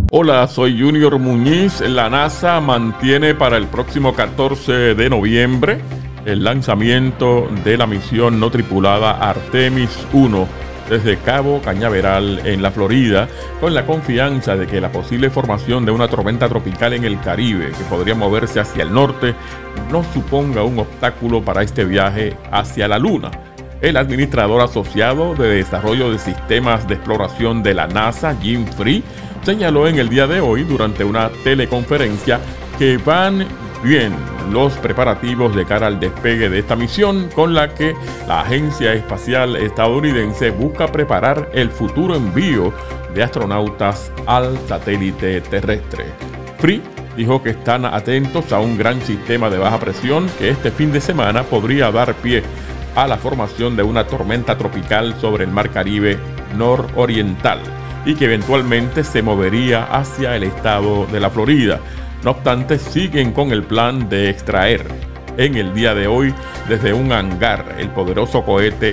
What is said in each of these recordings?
Hola, soy Junior Muñiz. La NASA mantiene para el próximo 14 de noviembre el lanzamiento de la misión no tripulada Artemis 1 desde Cabo Cañaveral en la Florida, con la confianza de que la posible formación de una tormenta tropical en el Caribe que podría moverse hacia el norte no suponga un obstáculo para este viaje hacia la Luna. El administrador asociado de desarrollo de sistemas de exploración de la NASA, Jim Free, señaló en el día de hoy durante una teleconferencia que van bien los preparativos de cara al despegue de esta misión, con la que la Agencia Espacial Estadounidense busca preparar el futuro envío de astronautas al satélite terrestre. Free dijo que están atentos a un gran sistema de baja presión que este fin de semana podría dar pie a la formación de una tormenta tropical sobre el Mar Caribe nororiental y que eventualmente se movería hacia el estado de la Florida. No obstante, siguen con el plan de extraer en el día de hoy desde un hangar el poderoso cohete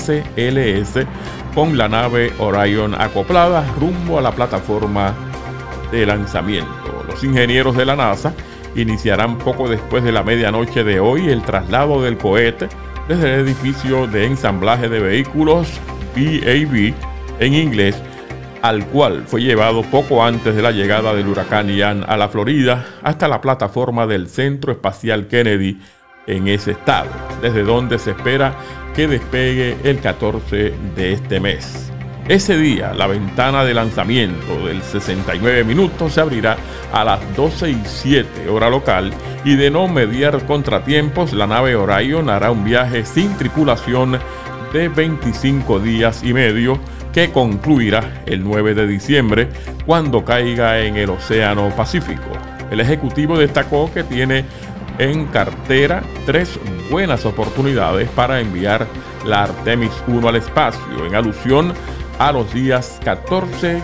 SLS con la nave Orion acoplada rumbo a la plataforma de lanzamiento. Los ingenieros de la NASA iniciarán poco después de la medianoche de hoy el traslado del cohete desde el edificio de ensamblaje de vehículos VAV en inglés, al cual fue llevado poco antes de la llegada del huracán Ian a la Florida, hasta la plataforma del Centro Espacial Kennedy en ese estado, desde donde se espera que despegue el 14 de este mes. Ese día, la ventana de lanzamiento del 69 minutos se abrirá a las 12:07 hora local y, de no mediar contratiempos, la nave Orion hará un viaje sin tripulación de 25 días y medio que concluirá el 9 de diciembre cuando caiga en el Océano Pacífico. El ejecutivo destacó que tiene en cartera 3 buenas oportunidades para enviar la Artemis 1 al espacio, en alusión a los días 14,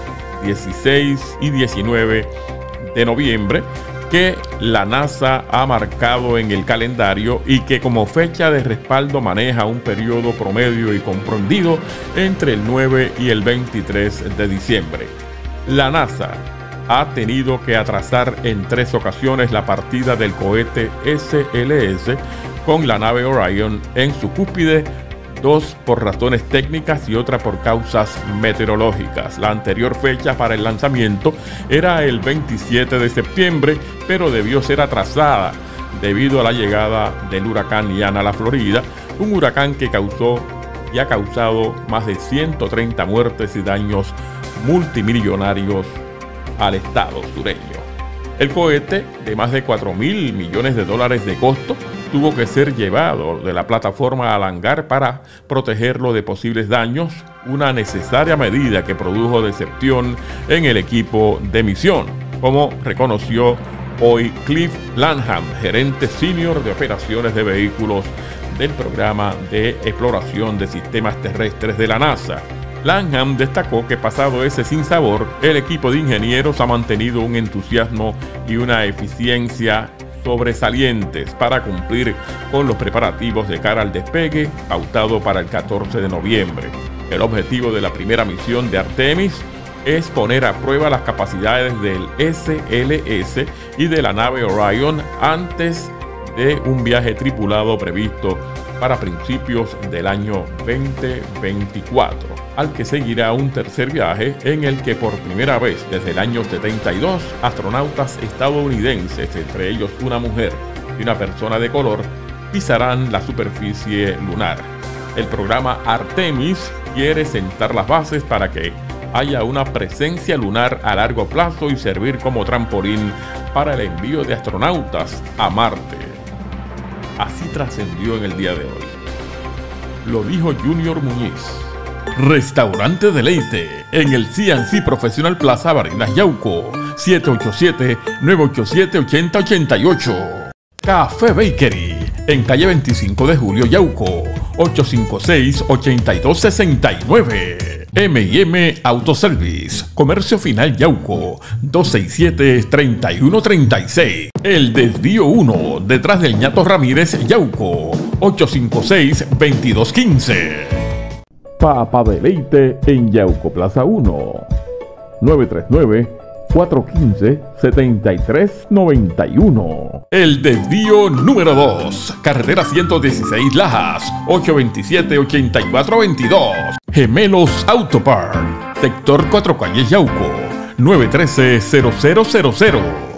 16 y 19 de noviembre que la NASA ha marcado en el calendario y que como fecha de respaldo maneja un periodo promedio y comprendido entre el 9 y el 23 de diciembre. La NASA ha tenido que atrasar en 3 ocasiones la partida del cohete SLS con la nave Orion en su cúspide, 2 por razones técnicas y otra por causas meteorológicas. La anterior fecha para el lanzamiento era el 27 de septiembre, pero debió ser atrasada debido a la llegada del huracán Ian a la Florida, un huracán que causó y ha causado más de 130 muertes y daños multimillonarios al estado sureño. El cohete, de más de $4.000 millones de costo, tuvo que ser llevado de la plataforma al hangar para protegerlo de posibles daños, una necesaria medida que produjo decepción en el equipo de misión, como reconoció hoy Cliff Lanham, gerente senior de operaciones de vehículos del programa de exploración de sistemas terrestres de la NASA. Lanham destacó que, pasado ese sinsabor, el equipo de ingenieros ha mantenido un entusiasmo y una eficiencia sobresalientes para cumplir con los preparativos de cara al despegue pautado para el 14 de noviembre. El objetivo de la primera misión de Artemis es poner a prueba las capacidades del SLS y de la nave Orion antes de un viaje tripulado previsto para principios del año 2024, al que seguirá un tercer viaje en el que por primera vez desde el año 72 astronautas estadounidenses, entre ellos una mujer y una persona de color, pisarán la superficie lunar. El programa Artemis quiere sentar las bases para que haya una presencia lunar a largo plazo y servir como trampolín para el envío de astronautas a Marte. Así trascendió en el día de hoy. Lo dijo Junior Muñiz. Restaurante Deleite en el C&C Professional Plaza Barinas Yauco, 787-987-8088. Café Bakery en calle 25 de Julio Yauco, 856-8269. M&M Autoservice, Comercio Final Yauco, 267-3136. El Desvío 1, detrás del Ñato Ramírez Yauco, 856-2215. Papa Deleite en Yauco Plaza 1, 415-7391. El desvío número 2, carretera 116 Lajas, 827-8422. Gemelos Autopart, sector 4 Calles Yauco, 913-0000.